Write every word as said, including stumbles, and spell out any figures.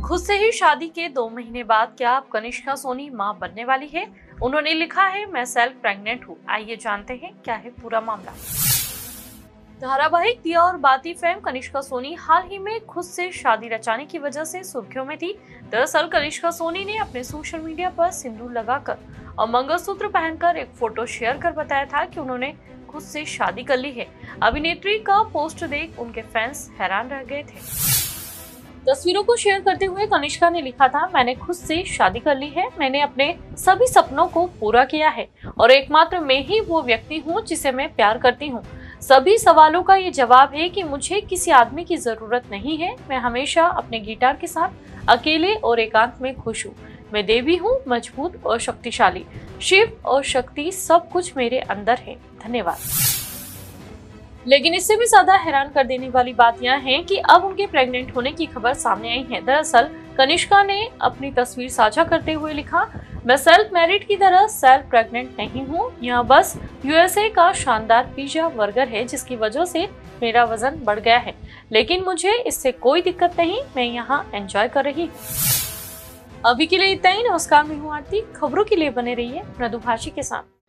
खुद से ही शादी के दो महीने बाद क्या अब कनिष्का सोनी मां बनने वाली है? उन्होंने लिखा है, मैं सेल्फ प्रेग्नेंट हूँ। आइए जानते हैं क्या है पूरा मामला। धारावाहिक दिया और बाती फेम कनिष्का सोनी हाल ही में खुद से शादी रचाने की वजह से सुर्खियों में थी। दरअसल कनिष्का सोनी ने अपने सोशल मीडिया पर सिंदूर लगाकर और मंगलसूत्र पहनकर एक फोटो शेयर कर बताया था कि उन्होंने खुद से शादी कर ली है। अभिनेत्री का पोस्ट देख उनके फैंस हैरान रह गए थे। तस्वीरों को शेयर करते हुए कनिष्का ने लिखा था, मैंने खुद से शादी कर ली है। मैंने अपने सभी सपनों को पूरा किया है और एकमात्र मैं ही वो व्यक्ति हूँ जिसे मैं प्यार करती हूँ। सभी सवालों का ये जवाब है कि मुझे किसी आदमी की जरूरत नहीं है। मैं हमेशा अपने गिटार के साथ अकेले और एकांत में खुश हूँ। मैं देवी हूँ, मजबूत और शक्तिशाली। शिव और शक्ति सब कुछ मेरे अंदर है। धन्यवाद। लेकिन इससे भी ज्यादा हैरान कर देने वाली बात यह है कि अब उनके प्रेग्नेंट होने की खबर सामने आई है। दरअसल कनिष्का ने अपनी तस्वीर साझा करते हुए लिखा, मैं सेल्फ मैरिड की तरह सेल्फ प्रेग्नेंट नहीं हूँ। यह बस यूएसए का शानदार पिज्जा बर्गर है जिसकी वजह से मेरा वजन बढ़ गया है, लेकिन मुझे इससे कोई दिक्कत नहीं। मैं यहाँ एंजॉय कर रही हूँ। अभी के लिए इतना ही। नमस्कार, मैं हूँ आरती। खबरों के लिए बने रहिए मृदुभाषी के साथ।